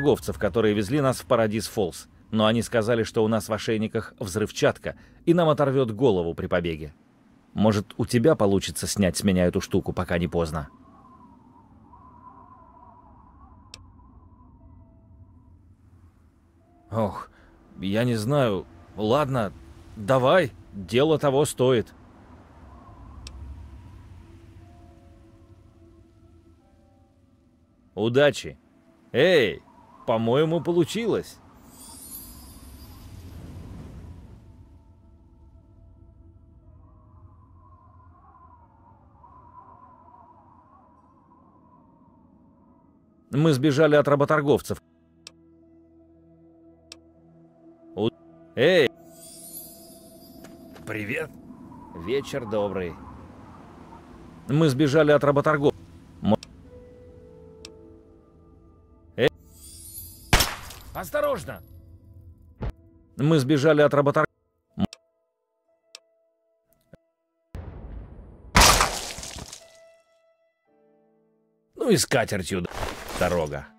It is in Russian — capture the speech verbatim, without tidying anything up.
работорговцев, которые везли нас в Парадис-Фоллс. Но они сказали, что у нас в ошейниках взрывчатка, и нам оторвет голову при побеге. Может, у тебя получится снять с меня эту штуку, пока не поздно? Ох, я не знаю. Ладно, давай, дело того стоит. Удачи. Эй, по-моему, получилось. Мы сбежали от работорговцев. У... Эй! Привет. Вечер добрый. Мы сбежали от работорговцев. Мо... Эй! Осторожно! Мы сбежали от работорговцев. Ну и с катертью дорога.